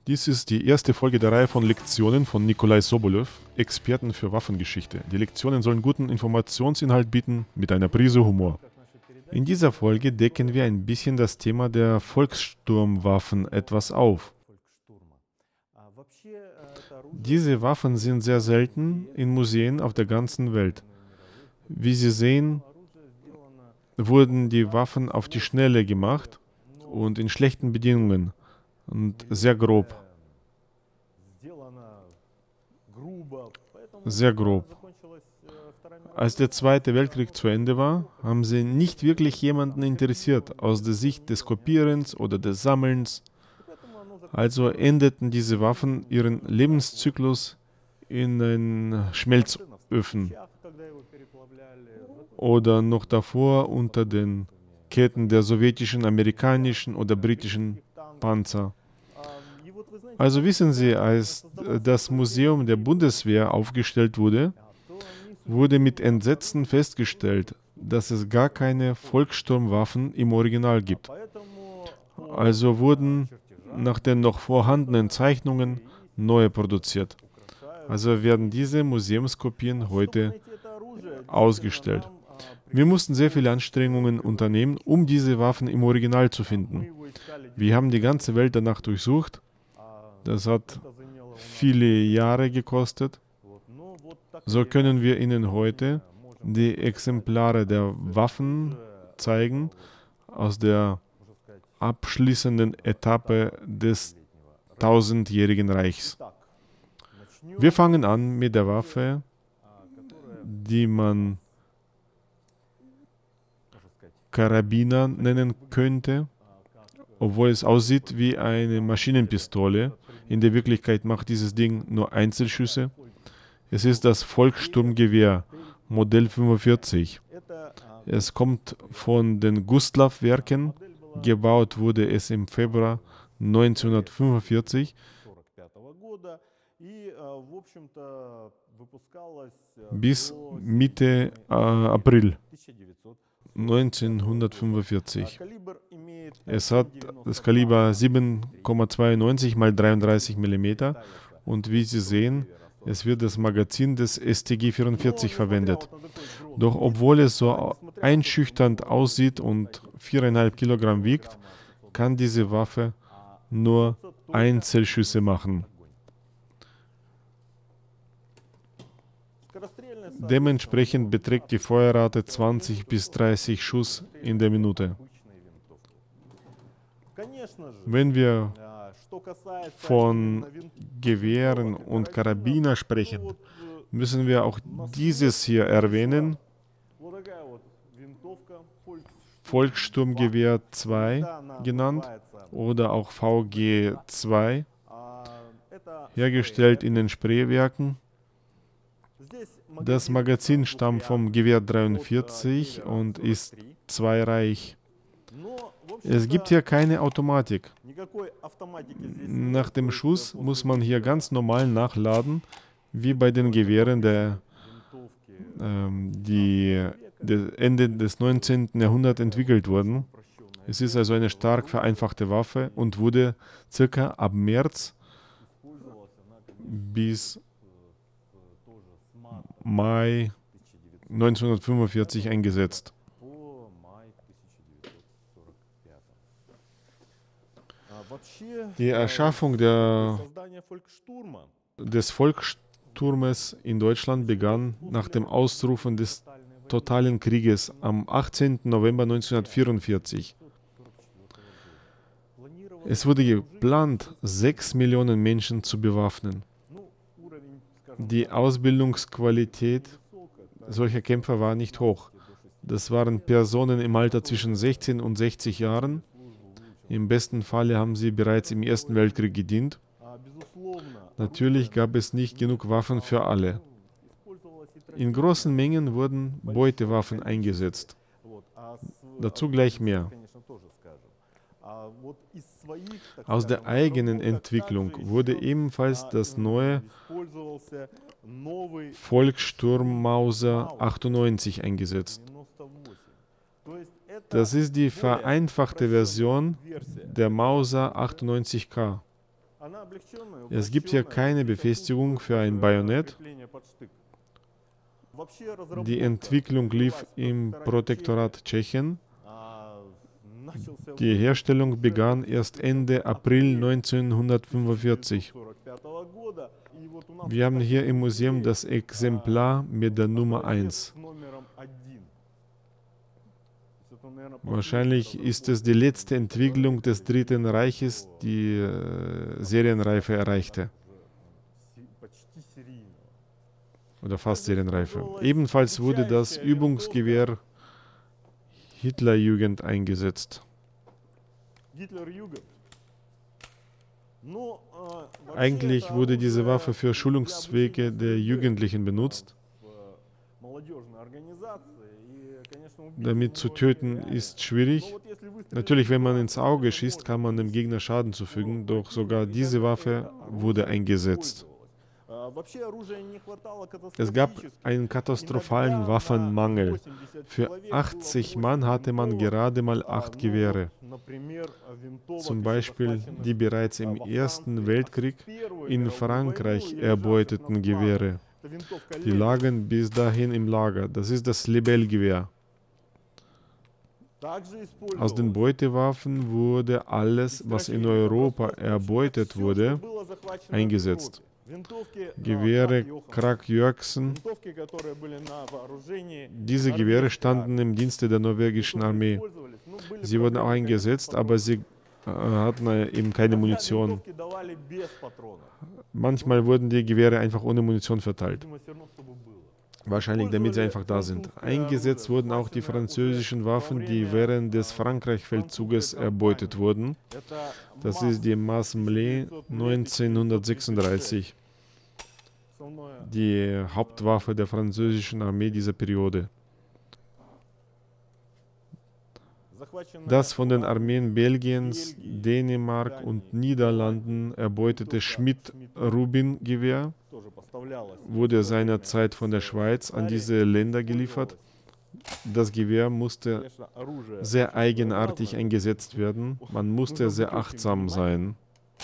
Dies ist die erste Folge der Reihe von Lektionen von Nikolai Sobolew, Experten für Waffengeschichte. Die Lektionen sollen guten Informationsinhalt bieten mit einer Prise Humor. In dieser Folge decken wir ein bisschen das Thema der Volkssturmwaffen etwas auf. Diese Waffen sind sehr selten in Museen auf der ganzen Welt. Wie Sie sehen, wurden die Waffen auf die Schnelle gemacht und in schlechten Bedingungen und sehr grob. Sehr grob. Als der Zweite Weltkrieg zu Ende war, haben sie nicht wirklich jemanden interessiert aus der Sicht des Kopierens oder des Sammelns. Also endeten diese Waffen ihren Lebenszyklus in den Schmelzöfen oder noch davor unter den Ketten der sowjetischen, amerikanischen oder britischen Panzer. Also wissen Sie, als das Museum der Bundeswehr aufgestellt wurde, wurde mit Entsetzen festgestellt, dass es gar keine Volkssturmwaffen im Original gibt. Also wurden nach den noch vorhandenen Zeichnungen neue produziert. Also werden diese Museumskopien heute ausgestellt. Wir mussten sehr viele Anstrengungen unternehmen, um diese Waffen im Original zu finden. Wir haben die ganze Welt danach durchsucht. Das hat viele Jahre gekostet. So können wir Ihnen heute die Exemplare der Waffen zeigen aus der abschließenden Etappe des tausendjährigen Reichs. Wir fangen an mit der Waffe, die man Karabiner nennen könnte, obwohl es aussieht wie eine Maschinenpistole. In der Wirklichkeit macht dieses Ding nur Einzelschüsse. Es ist das Volkssturmgewehr Modell 45. Es kommt von den Gustloff-Werken. Gebaut wurde es im Februar 1945 bis Mitte April 1945. Es hat das Kaliber 7,92 x 33 mm und wie Sie sehen, es wird das Magazin des StG-44 verwendet. Doch obwohl es so einschüchternd aussieht und 4,5 Kilogramm wiegt, kann diese Waffe nur Einzelschüsse machen. Dementsprechend beträgt die Feuerrate 20 bis 30 Schuss in der Minute. Wenn wir von Gewehren und Karabiner sprechen, müssen wir auch dieses hier erwähnen. Volkssturmgewehr 2 genannt oder auch VG2, hergestellt in den Spreewerken. Das Magazin stammt vom Gewehr 43 und ist zweireihig. Es gibt hier keine Automatik. Nach dem Schuss muss man hier ganz normal nachladen, wie bei den Gewehren, die Ende des 19. Jahrhunderts entwickelt wurden. Es ist also eine stark vereinfachte Waffe und wurde circa ab März bis Mai 1945 eingesetzt. Die Erschaffung des Volkssturmes in Deutschland begann nach dem Ausrufen des totalen Krieges am 18. November 1944. Es wurde geplant, 6 Millionen Menschen zu bewaffnen. Die Ausbildungsqualität solcher Kämpfer war nicht hoch. Das waren Personen im Alter zwischen 16 und 60 Jahren. Im besten Falle haben sie bereits im Ersten Weltkrieg gedient. Natürlich gab es nicht genug Waffen für alle. In großen Mengen wurden Beutewaffen eingesetzt. Dazu gleich mehr. Aus der eigenen Entwicklung wurde ebenfalls das neue Volkssturm Mauser 98 eingesetzt. Das ist die vereinfachte Version der Mauser 98K. Es gibt hier keine Befestigung für ein Bajonett. Die Entwicklung lief im Protektorat Tschechien. Die Herstellung begann erst Ende April 1945. Wir haben hier im Museum das Exemplar mit der Nummer 1. Wahrscheinlich ist es die letzte Entwicklung des Dritten Reiches, die Serienreife erreichte. Oder fast Serienreife. Ebenfalls wurde das Übungsgewehr Hitlerjugend eingesetzt. Eigentlich wurde diese Waffe für Schulungszwecke der Jugendlichen benutzt. Damit zu töten ist schwierig. Natürlich, wenn man ins Auge schießt, kann man dem Gegner Schaden zufügen, doch sogar diese Waffe wurde eingesetzt. Es gab einen katastrophalen Waffenmangel. Für 80 Mann hatte man gerade mal 8 Gewehre. Zum Beispiel die bereits im Ersten Weltkrieg in Frankreich erbeuteten Gewehre. Die lagen bis dahin im Lager. Das ist das Lebel-Gewehr. Aus den Beutewaffen wurde alles, was in Europa erbeutet wurde, eingesetzt. Gewehre Krag-Jørgensen. Diese Gewehre standen im Dienste der norwegischen Armee. Sie wurden auch eingesetzt, aber sie hatten eben keine Munition. Manchmal wurden die Gewehre einfach ohne Munition verteilt. Wahrscheinlich, damit sie einfach da sind. Eingesetzt wurden auch die französischen Waffen, die während des Frankreich-Feldzuges erbeutet wurden. Das ist die Masmele 1936, die Hauptwaffe der französischen Armee dieser Periode. Das von den Armeen Belgiens, Dänemark und Niederlanden erbeutete Schmidt-Rubin-Gewehr wurde seinerzeit von der Schweiz an diese Länder geliefert. Das Gewehr musste sehr eigenartig eingesetzt werden. Man musste sehr achtsam sein.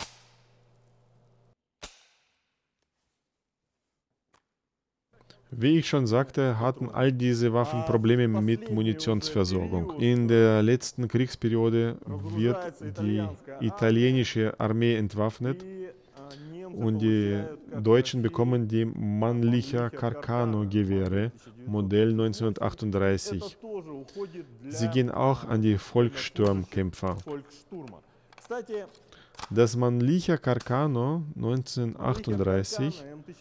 Wie ich schon sagte, hatten all diese Waffen Probleme mit Munitionsversorgung. In der letzten Kriegsperiode wird die italienische Armee entwaffnet und die Deutschen bekommen die Mannlicher Carcano-Gewehre, Modell 1938. Sie gehen auch an die Volkssturmkämpfer. Das Mannlicher Carcano 1938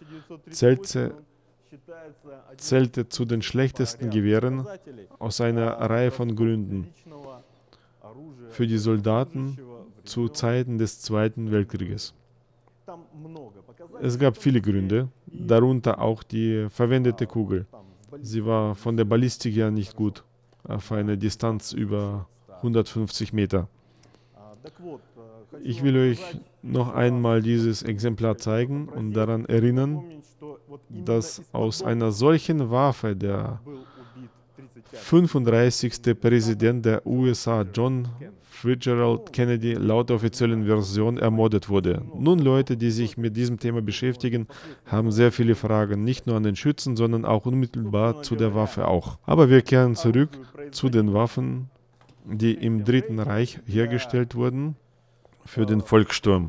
zählte zu den schlechtesten Gewehren aus einer Reihe von Gründen für die Soldaten zu Zeiten des Zweiten Weltkrieges. Es gab viele Gründe, darunter auch die verwendete Kugel. Sie war von der Ballistik her nicht gut, auf einer Distanz über 150 Meter. Ich will euch noch einmal dieses Exemplar zeigen und daran erinnern, dass aus einer solchen Waffe der 35. Präsident der USA, John Fitzgerald Kennedy, laut der offiziellen Version ermordet wurde. Nun, Leute, die sich mit diesem Thema beschäftigen, haben sehr viele Fragen, nicht nur an den Schützen, sondern auch unmittelbar zu der Waffe auch. Aber wir kehren zurück zu den Waffen, die im Dritten Reich hergestellt wurden für den Volkssturm.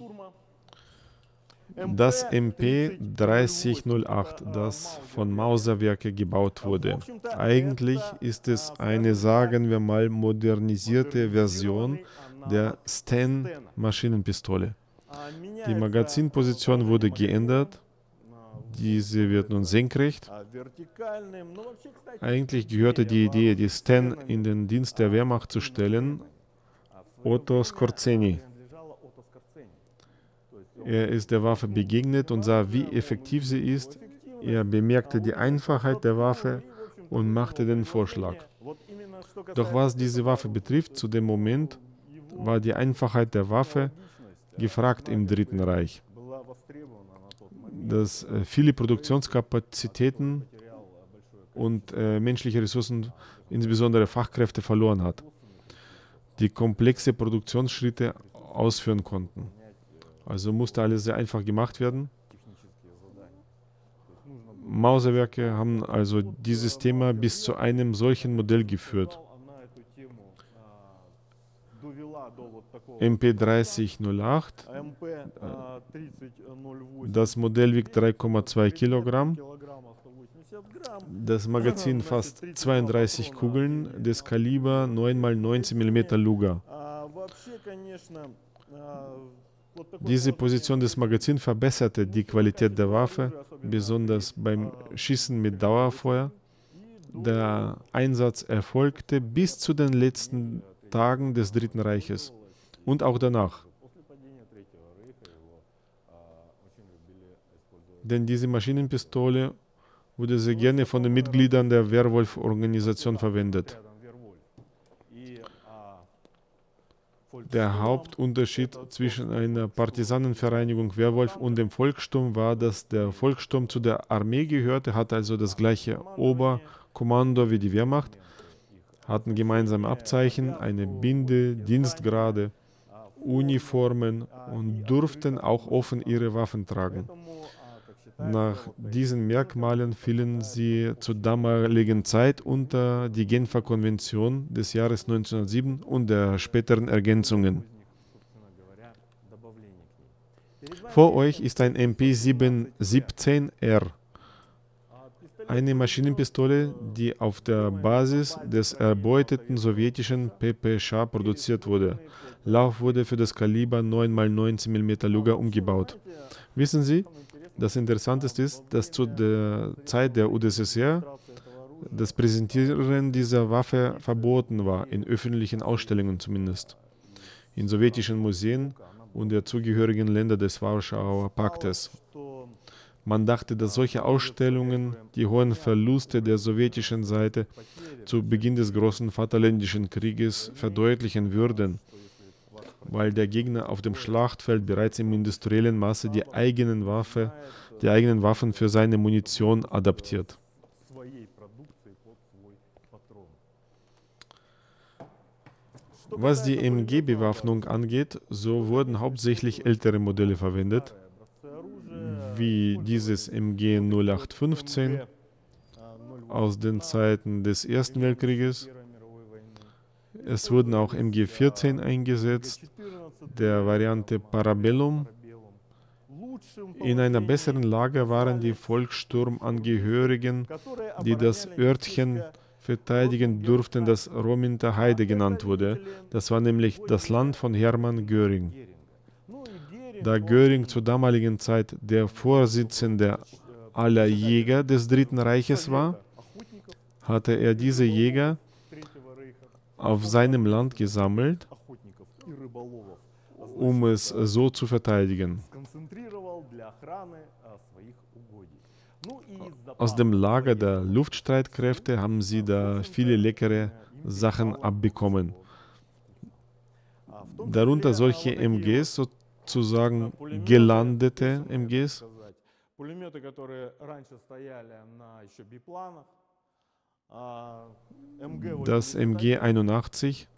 Das MP 3008, das von Mauserwerke gebaut wurde. Eigentlich ist es eine, sagen wir mal, modernisierte Version der Sten Maschinenpistole. Die Magazinposition wurde geändert. Diese wird nun senkrecht. Eigentlich gehörte die Idee, die Sten in den Dienst der Wehrmacht zu stellen, Otto Skorzeny. Er ist der Waffe begegnet und sah, wie effektiv sie ist. Er bemerkte die Einfachheit der Waffe und machte den Vorschlag. Doch was diese Waffe betrifft, zu dem Moment war die Einfachheit der Waffe gefragt im Dritten Reich, das viele Produktionskapazitäten und menschliche Ressourcen, insbesondere Fachkräfte, verloren hat, die komplexe Produktionsschritte ausführen konnten. Also musste alles sehr einfach gemacht werden. Mauserwerke haben also dieses Thema bis zu einem solchen Modell geführt. MP3008, das Modell wiegt 3,2 Kilogramm. Das Magazin fasst 32 Kugeln des Kaliber 9x19 mm Luger. Diese Position des Magazins verbesserte die Qualität der Waffe, besonders beim Schießen mit Dauerfeuer. Der Einsatz erfolgte bis zu den letzten Tagen des Dritten Reiches und auch danach. Denn diese Maschinenpistole wurde sehr gerne von den Mitgliedern der Werwolf-Organisation verwendet. Der Hauptunterschied zwischen einer Partisanenvereinigung Werwolf und dem Volkssturm war, dass der Volkssturm zu der Armee gehörte, hatte also das gleiche Oberkommando wie die Wehrmacht, hatten gemeinsame Abzeichen, eine Binde, Dienstgrade, Uniformen und durften auch offen ihre Waffen tragen. Nach diesen Merkmalen fielen sie zur damaligen Zeit unter die Genfer Konvention des Jahres 1907 und der späteren Ergänzungen. Vor euch ist ein MP717R, eine Maschinenpistole, die auf der Basis des erbeuteten sowjetischen PPSch produziert wurde. Lauf wurde für das Kaliber 9x19 mm Luger umgebaut. Wissen Sie, das Interessanteste ist, dass zu der Zeit der UdSSR das Präsentieren dieser Waffe verboten war, in öffentlichen Ausstellungen zumindest, in sowjetischen Museen und der zugehörigen Länder des Warschauer Paktes. Man dachte, dass solche Ausstellungen die hohen Verluste der sowjetischen Seite zu Beginn des großen Vaterländischen Krieges verdeutlichen würden, weil der Gegner auf dem Schlachtfeld bereits im industriellen Maße die eigenen Waffen für seine Munition adaptiert. Was die MG-Bewaffnung angeht, so wurden hauptsächlich ältere Modelle verwendet, wie dieses MG 0815 aus den Zeiten des Ersten Weltkrieges. Es wurden auch MG14 eingesetzt, der Variante Parabellum. In einer besseren Lage waren die Volkssturmangehörigen, die das Örtchen verteidigen durften, das Rominter Heide genannt wurde. Das war nämlich das Land von Hermann Göring. Da Göring zur damaligen Zeit der Vorsitzende aller Jäger des Dritten Reiches war, hatte er diese Jäger auf seinem Land gesammelt, um es so zu verteidigen. Aus dem Lager der Luftstreitkräfte haben sie da viele leckere Sachen abbekommen. Darunter solche MGs, sozusagen gelandete MGs. Das MG 81.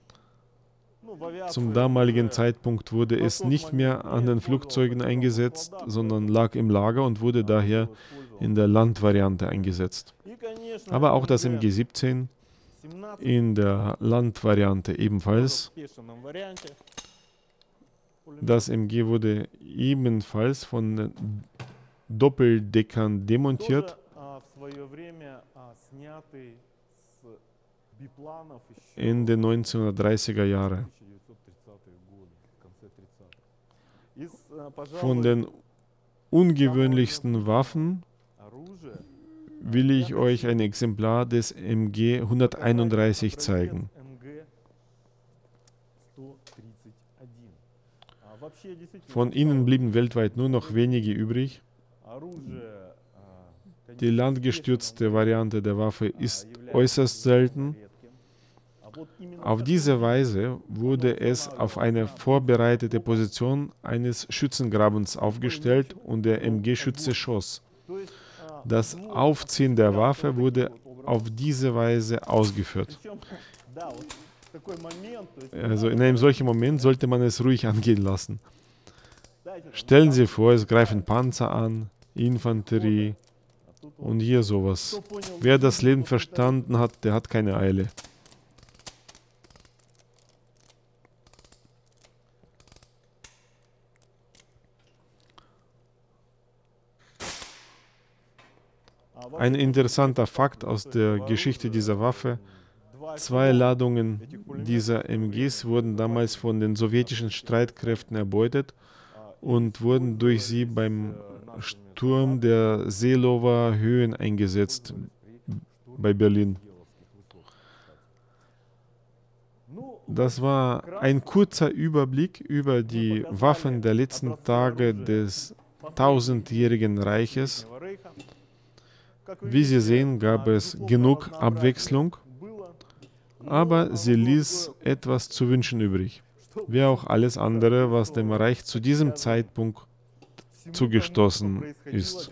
Zum damaligen Zeitpunkt wurde es nicht mehr an den Flugzeugen eingesetzt, sondern lag im Lager und wurde daher in der Landvariante eingesetzt. Aber auch das MG 17 in der Landvariante ebenfalls. Das MG wurde ebenfalls von Doppeldeckern demontiert. Ende 1930er Jahre. Von den ungewöhnlichsten Waffen will ich euch ein Exemplar des MG 131 zeigen. Von ihnen blieben weltweit nur noch wenige übrig. Die landgestützte Variante der Waffe ist äußerst selten. Auf diese Weise wurde es auf eine vorbereitete Position eines Schützengrabens aufgestellt und der MG-Schütze schoss. Das Aufziehen der Waffe wurde auf diese Weise ausgeführt. Also in einem solchen Moment sollte man es ruhig angehen lassen. Stellen Sie vor, es greifen Panzer an, Infanterie und hier sowas. Wer das Leben verstanden hat, der hat keine Eile. Ein interessanter Fakt aus der Geschichte dieser Waffe: 2 Ladungen dieser MGs wurden damals von den sowjetischen Streitkräften erbeutet und wurden durch sie beim Sturm der Seelower Höhen eingesetzt bei Berlin. Das war ein kurzer Überblick über die Waffen der letzten Tage des tausendjährigen Reiches. Wie Sie sehen, gab es genug Abwechslung, aber sie ließ etwas zu wünschen übrig, wie auch alles andere, was dem Reich zu diesem Zeitpunkt zugestoßen ist.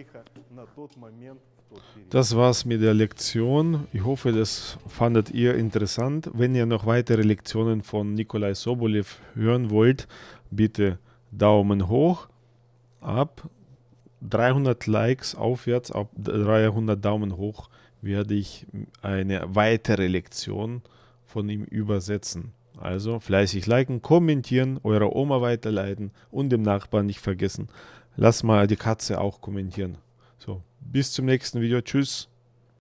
Das war's mit der Lektion. Ich hoffe, das fandet ihr interessant. Wenn ihr noch weitere Lektionen von Nikolai Sobolev hören wollt, bitte Daumen hoch. Ab 300 Likes aufwärts, ab 300 Daumen hoch, werde ich eine weitere Lektion von ihm übersetzen. Also fleißig liken, kommentieren, eurer Oma weiterleiten und dem Nachbarn nicht vergessen. Lass mal die Katze auch kommentieren. So, bis zum nächsten Video. Tschüss.